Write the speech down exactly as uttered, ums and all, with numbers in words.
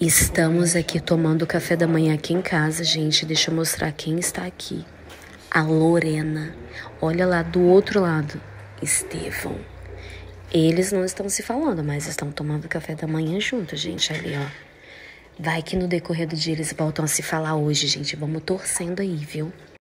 Estamos aqui tomando café da manhã aqui em casa, gente. Deixa eu mostrar quem está aqui. A Lorena. Olha lá do outro lado. Estevão. Eles não estão se falando, mas estão tomando café da manhã juntos, gente. Ali, ó. Vai que no decorrer do dia eles voltam a se falar hoje, gente. Vamos torcendo aí, viu?